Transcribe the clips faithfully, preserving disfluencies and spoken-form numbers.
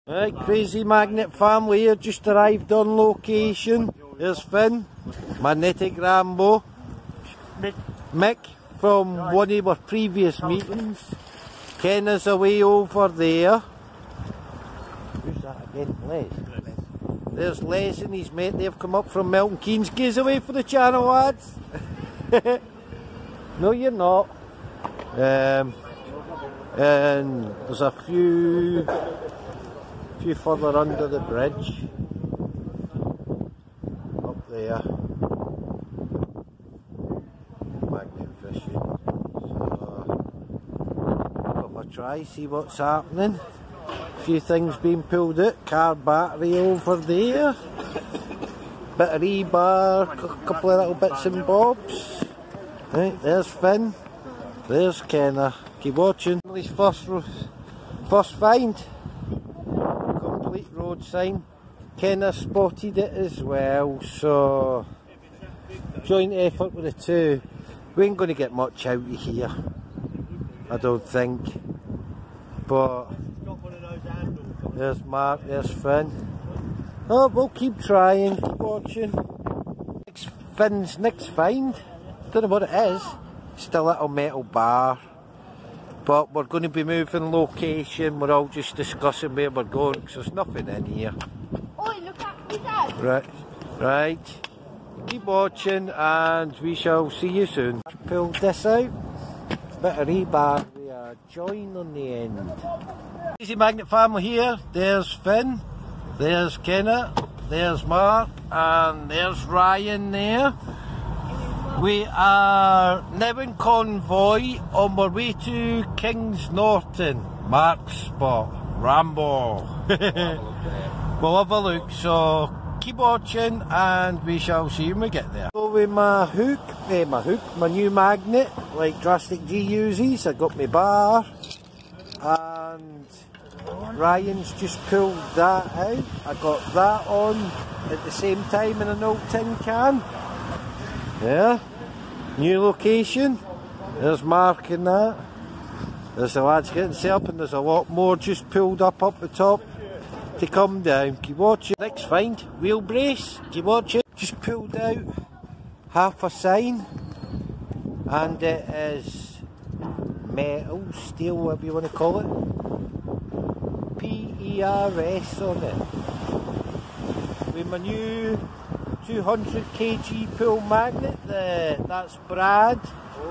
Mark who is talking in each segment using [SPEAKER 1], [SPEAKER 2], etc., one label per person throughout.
[SPEAKER 1] Right, Crazy Magnet family here, just arrived on location. There's Finn, Magnetic Rambo, Mick from one of our previous meetings. Ken is away over there. Who's that again? Les. There's Les and his mate, they've come up from Milton Keynes. Gaze away for the channel, lads. No, you're not. Um, and there's a few, few further under the bridge. Up there. Magnet fishing. So, have a try, see what's happening. A few things being pulled out. Car battery over there. Bit of rebar, a couple of little bits and bobs. Right, there's Finn. There's Kenna. Keep watching. His first, first find. Complete road sign. Kenna spotted it as well, so joint effort with the two. We ain't going to get much out of here, I don't think. But there's Mark, there's Finn. Oh, we'll keep trying, keep watching. Next, Finn's next find. Don't know what it is. Just a little metal bar. But we're going to be moving location. We're all just discussing where we're going because there's nothing in here.
[SPEAKER 2] Oh, look at that.
[SPEAKER 1] Right, right. Keep watching and we shall see you soon. Pull this out. Bit of rebar with a join on the end. Crazy Magnet family here. There's Finn. There's Kenna. There's Mark. And there's Ryan there. We are now in convoy on our way to Kings Norton. Mark's spot. Rambo. We'll have a look, so keep watching and we shall see you when we get there. Go with my hook, eh, my hook, my new magnet, like Drastic G uses. I got my bar and Ryan's just pulled that out. I got that on at the same time in an old tin can. Yeah, new location. There's Mark in that. There's the lads getting set up and there's a lot more just pulled up up the top to come down. Keep watching. Next find, wheel brace. Keep watching. Just pulled out half a sign and it is metal, steel, whatever you want to call it. P E R S on it. With my new two hundred kilogram pull magnet, the, that's Brad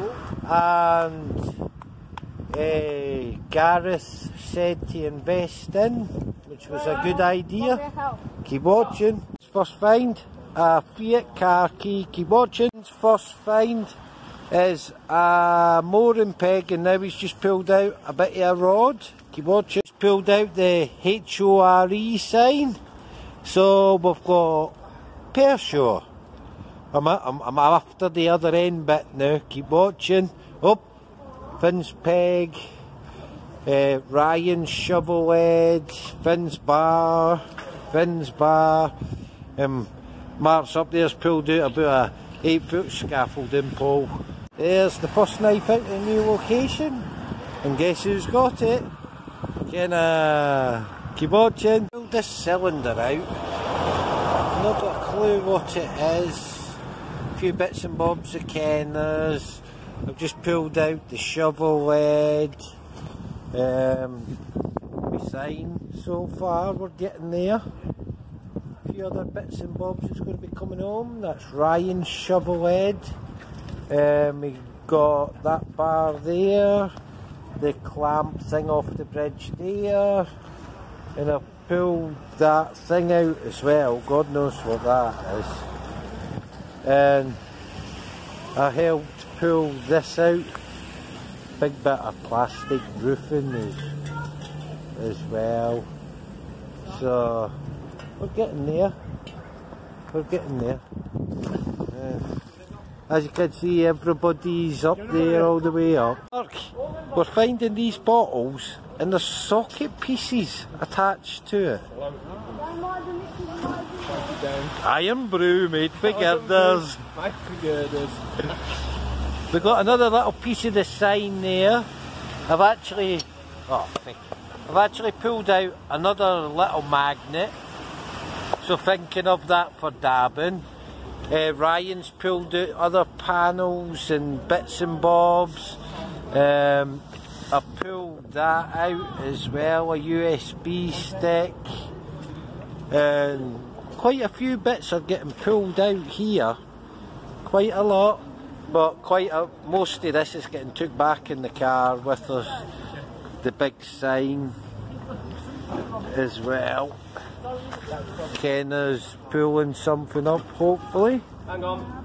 [SPEAKER 1] and uh, Gareth said to invest in, which was a good idea. Keep watching. First find, a Fiat car key. Keep watching. First find is a mooring peg and now he's just pulled out a bit of a rod. Keep watching. He's pulled out the H O R E sign. So we've got Pershore. I'm, I'm, I'm after the other end bit now. Keep watching. Up, oh, Finn's peg, uh, Ryan's shovel head, Finn's bar, Finn's bar. Um, Mark's up there's pulled out about a eight foot scaffolding pole. There's the first knife out of the new location. And guess who's got it? Kenna. Keep watching. Pull this cylinder out. Not got a clue what it is. A few bits and bobs of Kenna's. I've just pulled out the shovel head. Um, we sign so far, we're getting there. A few other bits and bobs that's going to be coming home. That's Ryan's shovel head. Um, we got that bar there. The clamp thing off the bridge there. And I pulled that thing out as well. God knows what that is. And I helped pull this out. Big bit of plastic roofing as, as well. So we're getting there. We're getting there. Uh, as you can see, everybody's up there all the way up. Look, we're finding these bottles and there's socket pieces attached to it. Iron brew made for girders. We've got another little piece of the sign there. I've actually, oh, thank you. I've actually pulled out another little magnet, so thinking of that for dabbing. Uh, Ryan's pulled out other panels and bits and bobs. Um, I pulled that out as well, a U S B stick. And quite a few bits are getting pulled out here. Quite a lot, but quite a, most of this is getting took back in the car with us. The big sign as well. Kenna's pulling something up, hopefully.
[SPEAKER 3] Hang on.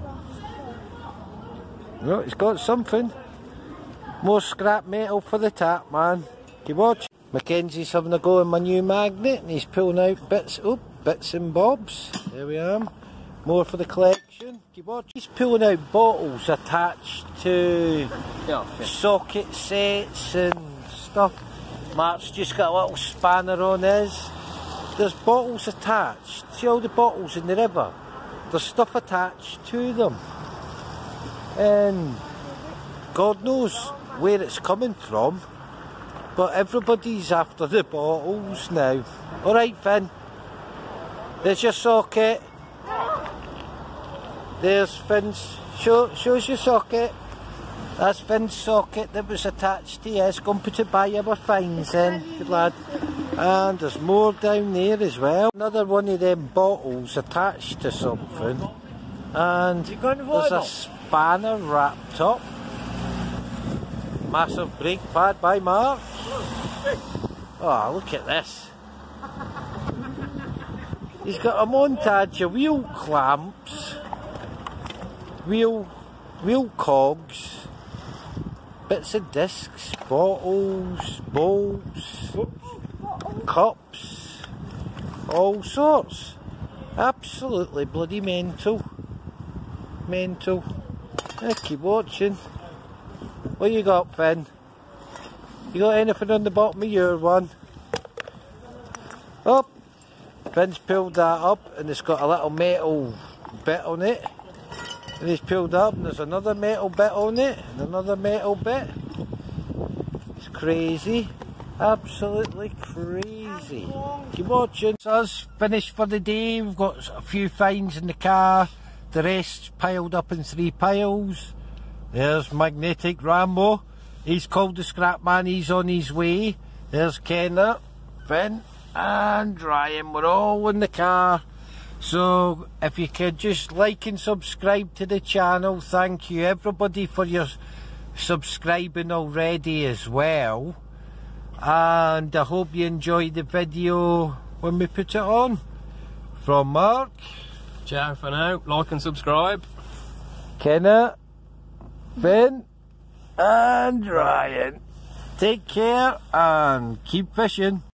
[SPEAKER 1] No, it's got something. More scrap metal for the tap, man. Keep watching. Mackenzie's having a go in my new magnet and he's pulling out bits, oh, bits and bobs. There we are. More for the collection. Keep watching. He's pulling out bottles attached to
[SPEAKER 3] Yeah,
[SPEAKER 1] socket sets and stuff. Mark's just got a little spanner on his. There's bottles attached. See all the bottles in the river? There's stuff attached to them. And God knows where it's coming from. But everybody's after the bottles now. Alright, Finn. There's your socket. There's Finn's. Show, shows your socket. That's Finn's socket that was attached to his. Go and put it by our fines in. Good lad. And there's more down there as well. Another one of them bottles attached to something. And there's a spanner wrapped up. Massive brake pad by Mark. Oh, look at this. He's got a montage of wheel clamps, wheel, wheel cogs, bits of discs, bottles, bolts, cups, all sorts. Absolutely bloody mental. Mental. I keep watching. What you got, Finn? You got anything on the bottom of your one? Oh, Finn's pulled that up and it's got a little metal bit on it. And he's pulled up and there's another metal bit on it and another metal bit. It's crazy. Absolutely crazy. Keep watching. So that's finished for the day. We've got a few finds in the car. The rest's piled up in three piles. There's Magnetic Rambo. He's called the Scrap Man. He's on his way. There's Kenna, Finn and Ryan. We're all in the car. So if you could just like and subscribe to the channel. Thank you everybody for your subscribing already as well. And I hope you enjoyed the video when we put it on. From Mark.
[SPEAKER 3] Ciao for now. Like and subscribe.
[SPEAKER 1] Kenna, Finn and Ryan. Take care and keep fishing.